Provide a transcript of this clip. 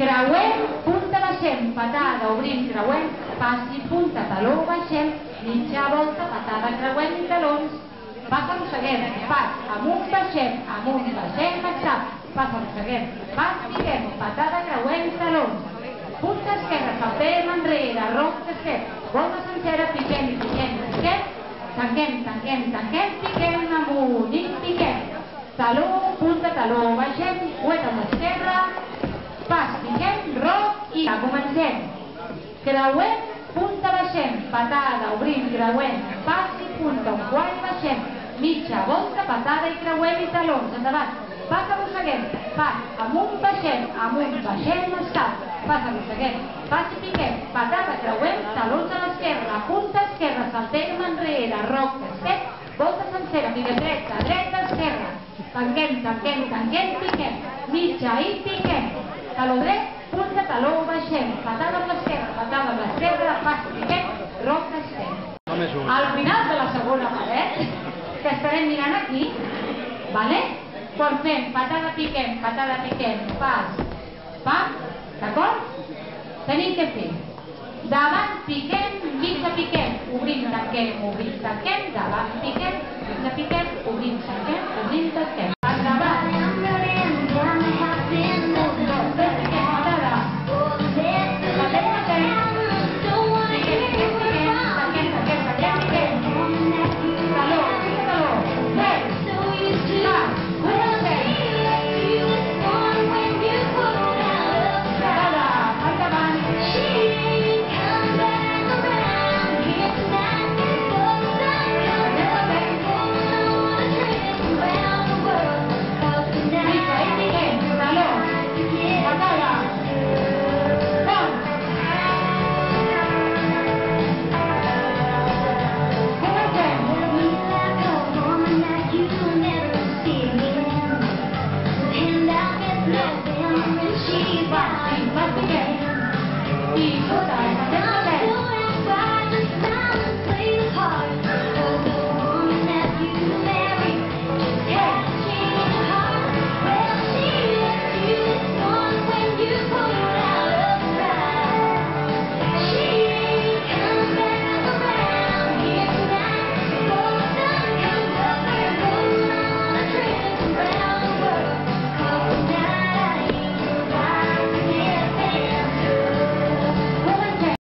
Creuem, punta, baixem, patada, obrim, creuem, passi, punta, taló, baixem, mitja volta, patada, creuem i talons. Pas arrosseguem, pas, amunt, baixem, estat, pas arrosseguem, pas, piquem, patada, creuem, talons. Punta esquerra, saltem enrere, roc d'esquerra, volta sencera, piquem, tanquem, piquem amunt i piquem. Taló, punta, taló, baixem, cueta amb l'esquerra, pas, piquem, roc i comencem. Creuem, punta, baixem, patada, obrim, creuem, passi, punta, un quart i baixem, mitja volta, patada i creuem i talons, endavant. Pas arrosseguem, pas, amunt, baixem, estat, pas arrosseguem, pas i piquem, patada, creuem, talons a l'esquerra, punta esquerra, saltem enrere, roc d'esquerra, volta sencera, piquem dreta, esquerra, tanquem, piquem, mitja i piquem, taló dret, punta, taló, baixem, patada amb l'esquerra, pas, piquem, roc d'esquerra. Al final de la segona paret, que estarem mirant aquí, vale? Quan fem patada, piquem, pas, pam, d'acord? Tenim que fer davant, piquem, mitja, piquem, obrim, tanquem, davant, piquem, mitja, piquem, obrim, tanquem,